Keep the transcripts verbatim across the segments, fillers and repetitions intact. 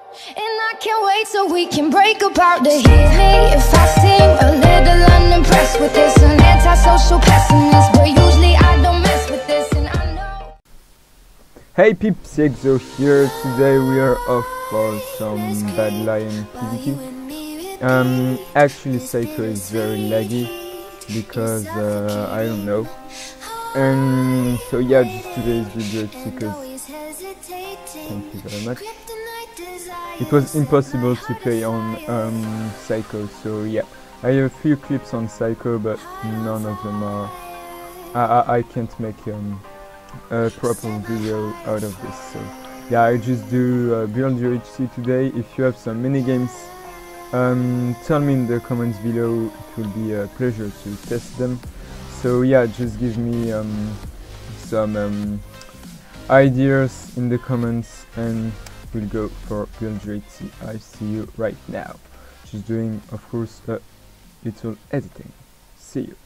And I can't wait so we can break apart to hear me if I seem a little unimpressed with this. An antisocial pessimist, but usually I don't mess with this, and I know. Hey peeps, Exo here. Today we are off for some Bad Lion PvP. Um, actually Psycho is very laggy because uh, I don't know. And so yeah, just today's video because thank you very much. It was impossible to play on um, Psycho, so yeah, I have a few clips on Psycho, but none of them are. I, I, I can't make um, a proper video out of this. So yeah, I just do uh, build U H C today. If you have some mini games, um, tell me in the comments below. It will be a pleasure to test them. So yeah, just give me um, some um, ideas in the comments and we'll go for build U H C. I see you right now. Just doing, of course, a little editing. See you.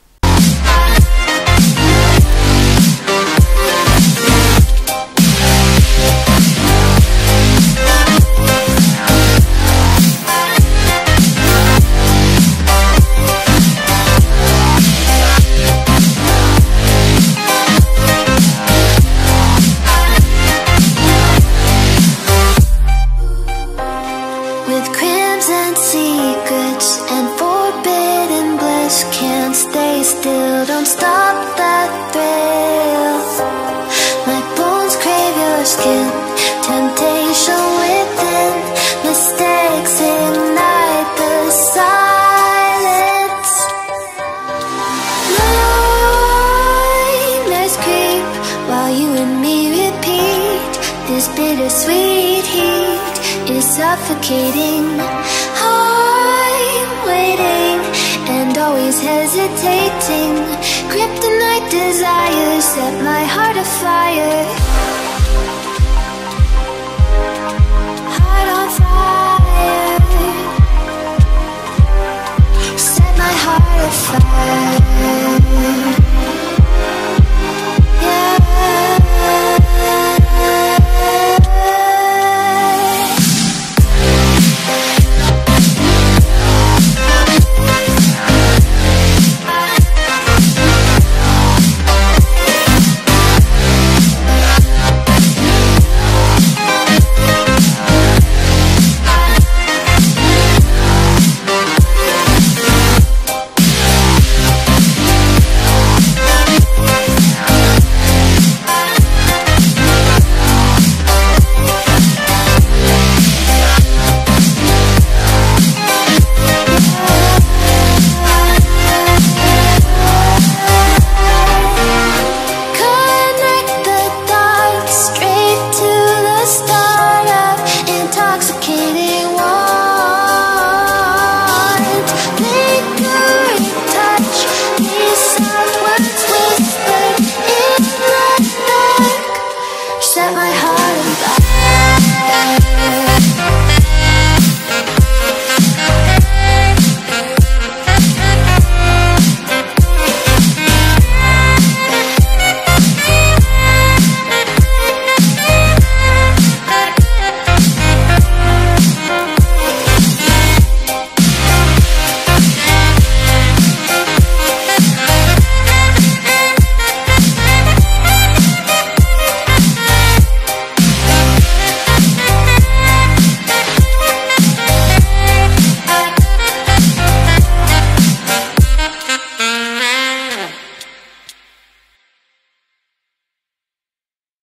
Still don't stop that thrill. My bones crave your skin. Temptation within. Mistakes ignite the silence. Nightmares creep while you and me repeat. This bittersweet heat is suffocating. I'm waiting and always hesitating. Kryptonite desires set my heart afire.